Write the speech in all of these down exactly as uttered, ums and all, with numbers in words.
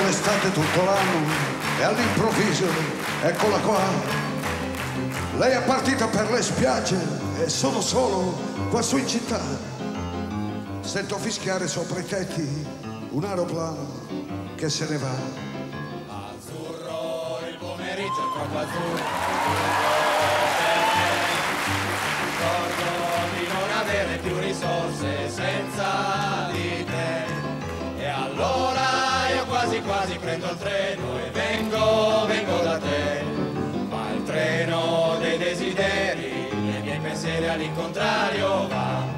l'estate tutto l'anno e all'improvviso, eccola qua. Lei è partita per le spiagge e sono solo qua su in città. Sento fischiare sopra i tetti un aeroplano che se ne va. Azzurro, il pomeriggio è troppo azzurro. Ricordo di non avere più risorse senza di te. E allora io quasi quasi prendo il treno e vengo, vengo da te. Ma il treno dei desideri, i miei pensieri all'incontrario va.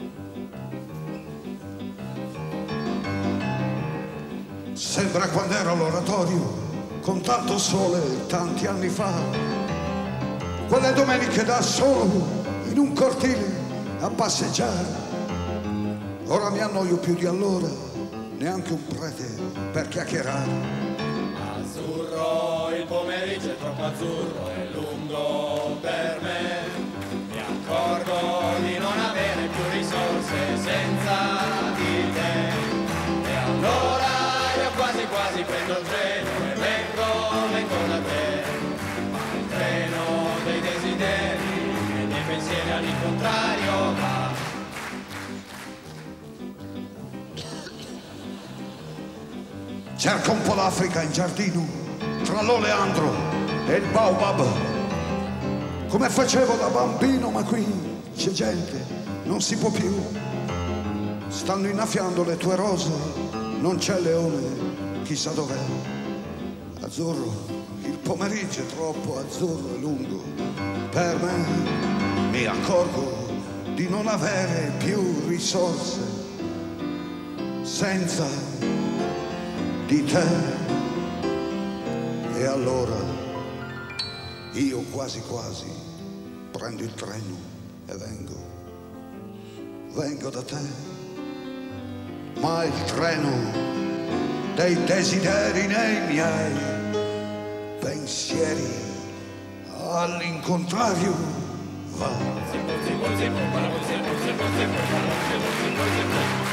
Sembra quando ero all'oratorio con tanto sole tanti anni fa, quelle domeniche da solo in un cortile a passeggiare. Ora mi annoio più di allora, neanche un prete per chiacchierare. Azzurro, il pomeriggio è troppo azzurro e lungo per me. Mi accorgo di non avere più risorse senza di te. E allora io quasi quasi prendo il treno e vengo, vengo da te. Ma il treno dei desideri e dei pensieri all'incontrario va. Cerco un po' l'Africa in giardino, tra l'oleandro e il baobab, come facevo da bambino, ma qui c'è gente, non si può più. Stanno innaffiando le tue rose, non c'è leone, chissà dov'è. Azzurro, il pomeriggio è troppo azzurro e lungo per me. Mi accorgo di non avere più risorse senza di te. E allora io quasi quasi prendo il treno e vengo, vengo da te. Ma il treno dei desideri nei miei pensieri all'incontrario va.